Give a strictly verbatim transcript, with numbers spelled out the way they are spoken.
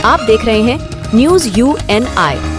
आप देख रहे हैं न्यूज यू एन आई।